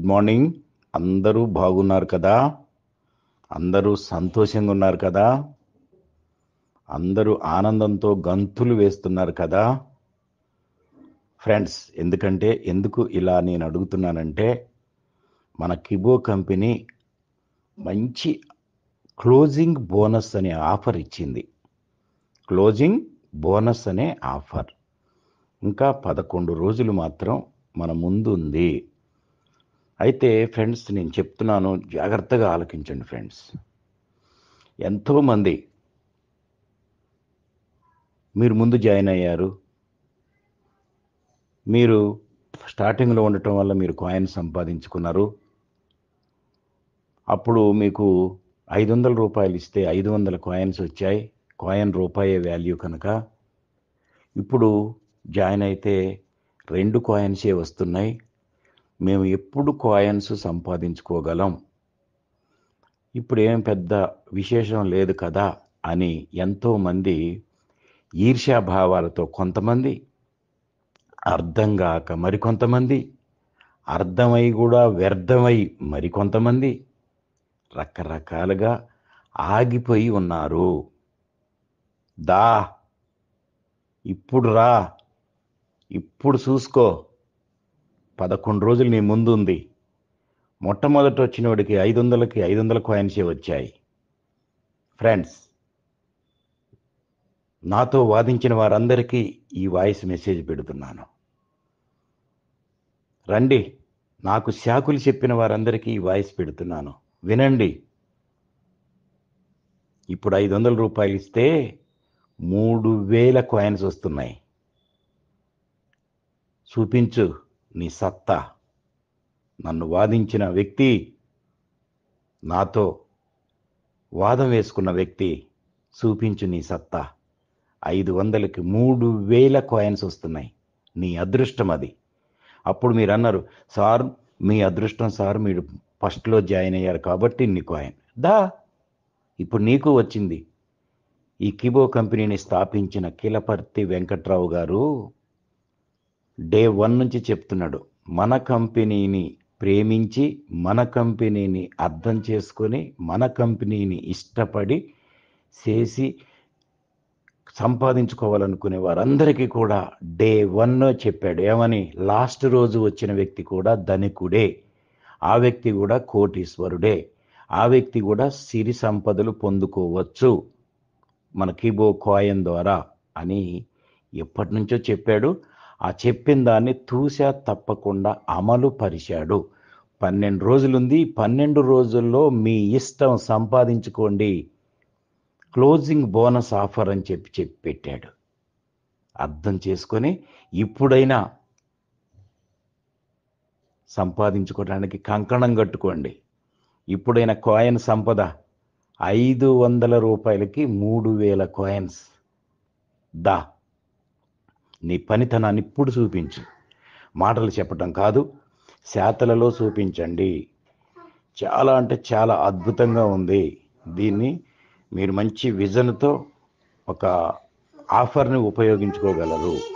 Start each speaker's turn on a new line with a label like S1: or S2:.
S1: Good morning. అందరూ బాగున్నారు కదా? అందరూ సంతోషంగా ఉన్నారు కదా? అందరూ ఆనందంతో గంతులు వేస్తున్నారు కదా ఫ్రెండ్స్? ఎందుకు ఇలా నేను అడుగుతున్నానంటే, మన కిబో కంపెనీ మంచి క్లోజింగ్ బోనస్ అనే ఆఫర్ ఇచ్చింది. క్లోజింగ్ బోనస్ అనే ఆఫర్ ఇంకా 11 రోజులు మాత్రం మన ముందు ఉంది. అయితే ఫ్రెండ్స్, నేను చెప్తున్నాను, జాగ్రత్తగా ఆలకించండి ఫ్రెండ్స్. ఎంతోమంది మీరు ముందు జాయిన్ అయ్యారు. మీరు స్టార్టింగ్లో ఉండటం వల్ల మీరు కాయిన్ సంపాదించుకున్నారు. అప్పుడు మీకు 500 రూపాయలు ఇస్తే 500 కాయిన్స్ వచ్చాయి. కాయిన్ రూపాయే వాల్యూ కనుక. ఇప్పుడు జాయిన్ అయితే 2 కాయిన్సే వస్తున్నాయి. మేము ఎప్పుడు కాయిన్స్ సంపాదించుకోగలం, ఇప్పుడు ఏం పెద్ద విశేషం లేదు కదా అని ఎంతోమంది ఈర్ష్యాభావాలతో, కొంతమంది అర్థం కాక మరికొంతమంది, అర్థమై కూడా వ్యర్థమై మరికొంతమంది రకరకాలుగా ఆగిపోయి ఉన్నారు. దా, ఇప్పుడు రా, ఇప్పుడు చూసుకో, 11 రోజులు నీ ముందు ఉంది. మొట్టమొదట వచ్చిన వాడికి 500కి 500 కాయిన్సే వచ్చాయి. ఫ్రెండ్స్, నాతో వాదించిన వారందరికీ ఈ వాయిస్ మెసేజ్ పెడుతున్నాను. రండి, నాకు శాకులు చెప్పిన వారందరికీ ఈ వాయిస్ పెడుతున్నాను, వినండి. ఇప్పుడు 500 రూపాయలు ఇస్తే 3000 కాయిన్స్ వస్తున్నాయి. చూపించు నీ సత్తా. నన్ను వాదించిన వ్యక్తి, నాతో వాదం వేసుకున్న వ్యక్తి, చూపించు నీ సత్తా. 500కి 3000 కాయిన్స్ వస్తున్నాయి. నీ అదృష్టం అది. అప్పుడు మీరు అన్నారు, సార్ మీ అదృష్టం సార్, మీరు ఫస్ట్లో జాయిన్ అయ్యారు కాబట్టి నీ కాయిన్ దా. ఇప్పుడు నీకు వచ్చింది. ఈ కిబో కంపెనీని స్థాపించిన కిలపర్తి వెంకట్రావు గారు డే 1 నుంచి చెప్తున్నాడు, మన కంపెనీని ప్రేమించి, మన కంపెనీని అర్థం చేసుకొని, మన కంపెనీని ఇష్టపడి చేసి సంపాదించుకోవాలనుకునే వారందరికీ కూడా డే 1 చెప్పాడు. ఏమని? లాస్ట్ రోజు వచ్చిన వ్యక్తి కూడా ధనికుడే, ఆ వ్యక్తి కూడా కోటీశ్వరుడే, ఆ వ్యక్తి కూడా సిరి సంపదలు పొందుకోవచ్చు మన కిబో కాయిన్ ద్వారా అని ఎప్పటి నుంచో చెప్పాడు. ఆ చెప్పిన దాన్ని తూసా తప్పకుండా అమలు పరిచాడు. 12 రోజులుంది. 12 రోజుల్లో మీ ఇష్టం సంపాదించుకోండి, క్లోజింగ్ బోనస్ ఆఫర్ అని చెప్పి పెట్టాడు. అర్థం చేసుకొని ఇప్పుడైనా సంపాదించుకోవడానికి కంకణం కట్టుకోండి. ఇప్పుడైనా కాయిన్ సంపద 500 రూపాయలకి 3000 కాయిన్స్ దా. నీ పనితనాన్ని ఇప్పుడు చూపించు. మాటలు చెప్పటం కాదు, శాతలలో చూపించండి. చాలా అంటే చాలా అద్భుతంగా ఉంది. దీన్ని మీరు మంచి విజన్తో ఒక ఆఫర్ని ఉపయోగించుకోగలరు.